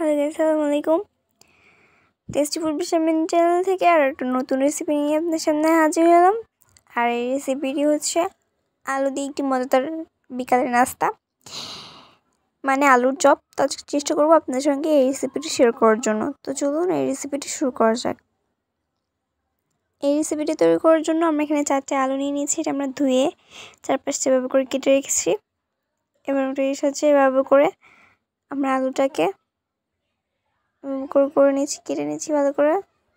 Hello guys, আসসালামু আলাইকুম। Tasty food বিশামিন channel থেকে আর একটা নতুন রেসিপি নিয়ে আপনার সামনে হাজির হলাম। আর এই রেসিপিটি হচ্ছে আলু দিয়ে একটি মজাদার বিকালের নাস্তা, মানে আলুর চপ। তো চেষ্টা করবো আপনার সঙ্গে এই রেসিপিটি শেয়ার করার জন্য। তো চলুন এই রেসিপিটি শুরু করা যাক। এই রেসিপিটি তৈরি করার জন্য আমরা এখানে 4টে আলু নিয়ে নিয়েছি। এটা আমরা ধুয়ে চারপাশটা এভাবে করে কেটে রেখেছি। এবার ওটা সাথে এভাবে করে আমরা আলুটাকে করে নিচ্ছি, কেটে নিচ্ছি ভালো করে।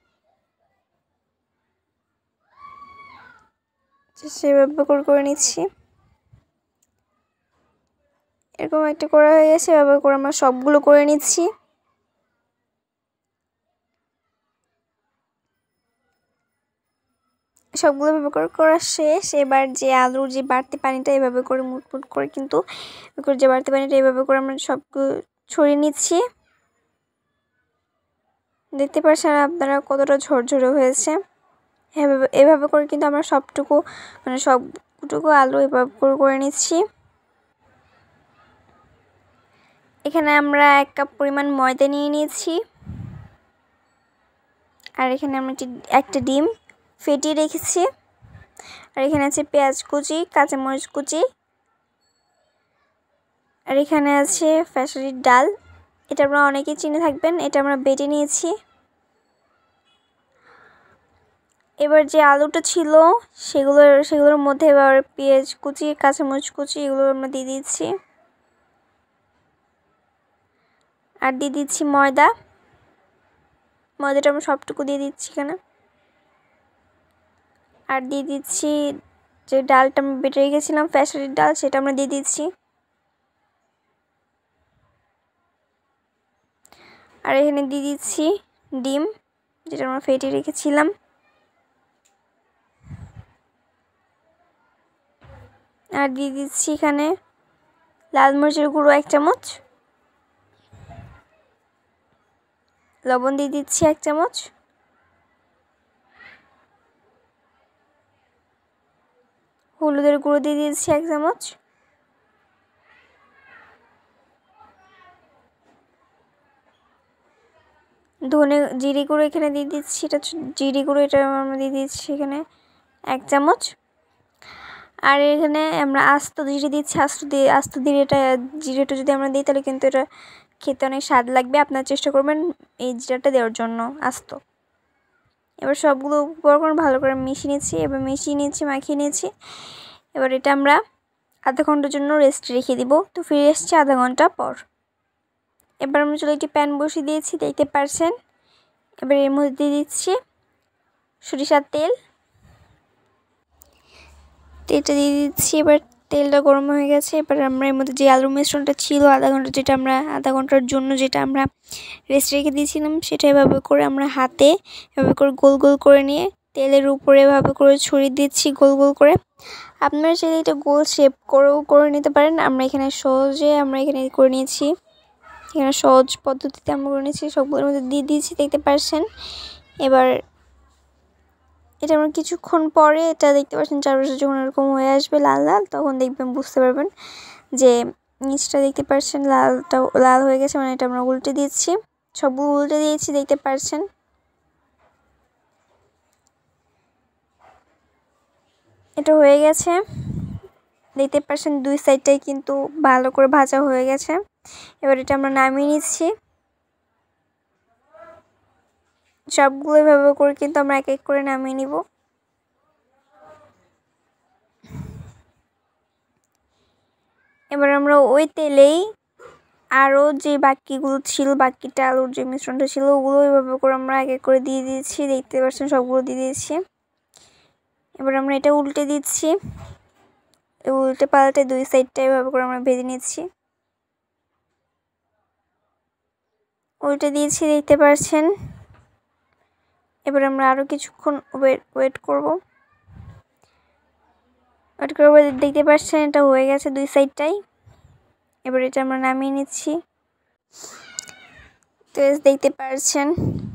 সেভাবে করে নিচ্ছি। এরকম একটা করা হয়ে গেছে। এভাবে করে আমরা সবগুলো করে নিচ্ছি। সবগুলো এভাবে করে করা শেষ। এবার যে আলুর যে বাড়তি পানিটা এভাবে করে মুটমুট করে কিন্তু যে বাড়তি পানিটা এভাবে করে আমরা সবগুলো ছড়িয়ে নিচ্ছি। দেখতে পাচ্ছেন আপনারা কতটা ঝরঝরে হয়েছে। এভাবে করে কিন্তু আমরা সবটুকু আলু এভাবে করে নিচ্ছি। এখানে আমরা 1 কাপ পরিমাণ ময়দা নিয়ে নিয়েছি। আর এখানে আমরা একটা ডিম ফেটিয়ে রেখেছি। আর এখানে আছে পেঁয়াজ কুচি, কাঁচামরিচ কুচি। আর এখানে আছে ফ্যাসালির ডাল। এটা আপনারা অনেকেই চিনে থাকবেন। এটা আমরা বেটে নিয়েছি। এবার যে আলুটা ছিল সেগুলোর মধ্যে এবার পেঁয়াজ কুচি, কাঁচামরিচ কুচি এগুলো আমরা দিয়ে দিচ্ছি। আর দিয়ে দিচ্ছি ময়দাটা আমরা সবটুকু দিয়ে দিচ্ছি এখানে। আর দিয়ে দিচ্ছি যে ডালটা আমরা বেটে রেখেছিলাম, ফ্যাসালির ডাল, সেটা আমরা দিয়ে দিচ্ছি। আর এখানে দিয়ে দিচ্ছি ডিম, যেটা আমরা ফেটিয়ে রেখেছিলাম। আর দিয়ে দিচ্ছি এখানে লাল মরিচের গুঁড়ো 1 চামচ, লবণ দিয়ে দিচ্ছি 1 চামচ, হলুদের গুঁড়ো দিয়ে দিচ্ছি 1 চামচ, জিরে গুঁড়ো এখানে দিয়ে দিচ্ছি। এটা জিরে গুঁড়ো, এটা আমরা দিয়ে দিচ্ছি এখানে 1 চামচ। আর এখানে আমরা আস্ত জিরে দিচ্ছি। আস্ত জিরেটা যদি আমরা দিই তাহলে কিন্তু এটা খেতে অনেক স্বাদ লাগবে। আপনারা চেষ্টা করবেন এই জিরাটা দেওয়ার জন্য আস্ত। এবার সবগুলো উপকরণ ভালো করে মাখিয়ে নিয়েছি। এবার এটা আমরা আধা ঘন্টার জন্য রেস্ট রেখে দিব। তো ফিরে এসেছি আধা ঘন্টা পর। এবার আমরা চলে একটি প্যান বসিয়ে দিয়েছি, দেখতে পাচ্ছেন। এবার এর মধ্যে দিয়ে দিচ্ছি সরিষার তেল। তেলটা দিয়ে দিচ্ছি। এবার তেলটা গরম হয়ে গেছে। এবার আমরা এর মধ্যে যে আলুর মিশ্রণটা ছিল আধা ঘন্টার জন্য যেটা আমরা রেস্ট রেখে দিয়েছিলাম, সেটা এভাবে করে আমরা হাতে এভাবে করে গোল গোল করে নিয়ে তেলের উপরে এভাবে করে ছড়িয়ে দিচ্ছি গোল গোল করে। আপনারা চাইলে এটা গোল শেপ করে নিতে পারেন। আমরা এখানে করে নিয়েছি। এখানে সহজ পদ্ধতিতে আমরা করে নিয়েছি। সবগুলোর মধ্যে দিয়ে দিয়েছি, দেখতে পাচ্ছেন। এবার এটা আমরা কিছুক্ষণ পরে এটা দেখতে পাচ্ছেন চারপাশে যখন এরকম হয়ে আসবে লাল লাল, তখন দেখবেন, বুঝতে পারবেন যে নিচটা দেখতে পাচ্ছেন লাল হয়ে গেছে, মানে এটা আমরা উল্টে দিচ্ছি। সবগুলো উল্টে দিয়েছি, দেখতে পাচ্ছেন। এটা হয়ে গেছে, দেখতে পাচ্ছেন। 2 সাইডটাই কিন্তু ভালো করে ভাজা হয়ে গেছে। এবার এটা আমরা নামিয়ে নিচ্ছি। সবগুলো এভাবে করে কিন্তু আমরা এক এক করে নামিয়ে নিব। এবার আমরা ওই তেলেই আরও যে বাকিটা আলুর যে মিশ্রণটা ছিল ওগুলো এভাবে করে আমরা এক এক করে দিয়ে দিয়েছি, দেখতে পাচ্ছেন। সবগুলো দিয়ে দিয়েছি। এবার আমরা এটা উল্টে দিচ্ছি। উল্টে পাল্টে 2 সাইডটা এভাবে করে আমরা ভেজে নিচ্ছি। উল্টে দিয়েছি, দেখতে পাচ্ছেন। এবার আমরা আরও কিছুক্ষণ ওয়েট করব। দেখতে পাচ্ছেন এটা হয়ে গেছে 2 সাইডটাই। এবার এটা আমরা নামিয়ে নিচ্ছি। তো দেখতে পাচ্ছেন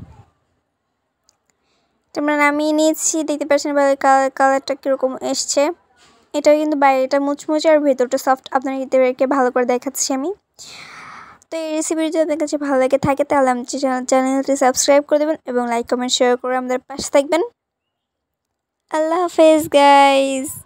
আমরা নামিয়ে নিয়েছি, দেখতে পাচ্ছেন কালারটা কীরকম এসছে। এটা কিন্তু বাইরেটা মুচমুচে আর ভেতরটা সফট। আপনাদেরকে ভালো করে দেখাচ্ছি আমি। তো এই রেসিপি যদি আপনার কাছে ভালো লাগে থাকে তাহলে আমার চ্যানেলটি সাবস্ক্রাইব করে দেবেন এবং লাইক কমেন্ট শেয়ার করে আমাদের পাশে থাকবেন। আল্লাহ হাফেজ গাইস।